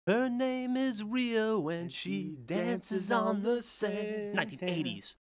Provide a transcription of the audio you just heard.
Her name is Rio and she dances on the sand. 1980s.